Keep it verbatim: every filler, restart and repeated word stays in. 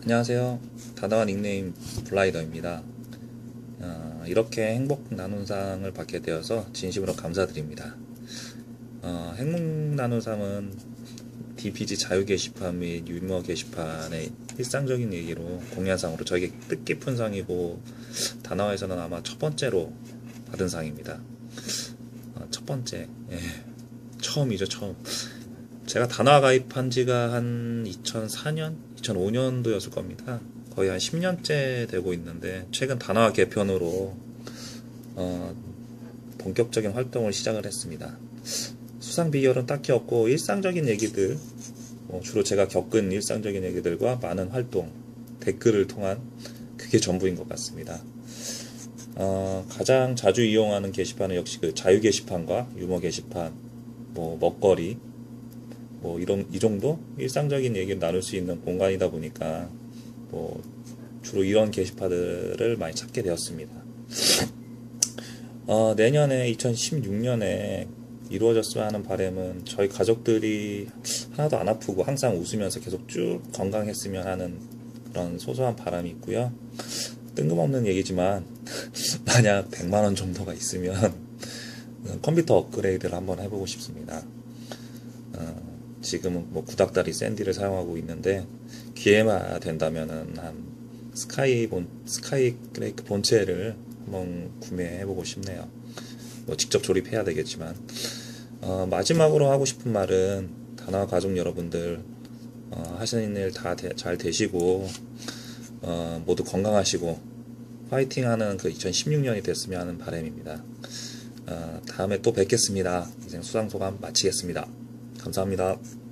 안녕하세요. 다나와 닉네임 블라이더입니다. 어, 이렇게 행복 나눔상을 받게 되어서 진심으로 감사드립니다. 어, 행복 나눔상은 디피지 자유 게시판 및 유머 게시판의 일상적인 얘기로 공연상으로 저에게 뜻깊은 상이고 다나와에서는 아마 첫 번째로 받은 상입니다. 어, 첫 번째, 예, 처음이죠, 처음. 제가 다나와 가입한 지가 한 이천사 년, 이천오 년도였을 겁니다. 거의 한 십 년째 되고 있는데 최근 다나와 개편으로 어, 본격적인 활동을 시작을 했습니다. 수상 비결은 딱히 없고 일상적인 얘기들, 뭐 주로 제가 겪은 일상적인 얘기들과 많은 활동, 댓글을 통한 그게 전부인 것 같습니다. 어, 가장 자주 이용하는 게시판은 역시 그 자유 게시판과 유머 게시판, 뭐 먹거리, 뭐 이런 이 정도 일상적인 얘기를 나눌 수 있는 공간이다 보니까 뭐 주로 이런 게시판들을 많이 찾게 되었습니다. 어, 내년에 이천십육 년에 이루어졌으면 하는 바람은 저희 가족들이 하나도 안 아프고 항상 웃으면서 계속 쭉 건강했으면 하는 그런 소소한 바람이 있고요. 뜬금없는 얘기지만 만약 백만 원 정도가 있으면 컴퓨터 업그레이드를 한번 해보고 싶습니다. 어, 지금은 뭐 구닥다리 샌디를 사용하고 있는데 기회가 된다면은 한 스카이 본 스카이 그레이크 본체를 한번 구매해보고 싶네요. 뭐 직접 조립해야 되겠지만 어, 마지막으로 하고 싶은 말은 다나와 가족 여러분들 어, 하시는 일 다 잘 되시고 어, 모두 건강하시고 파이팅하는 그 이천십육 년이 됐으면 하는 바람입니다. 어, 다음에 또 뵙겠습니다. 이제 수상소감 마치겠습니다. 감사합니다.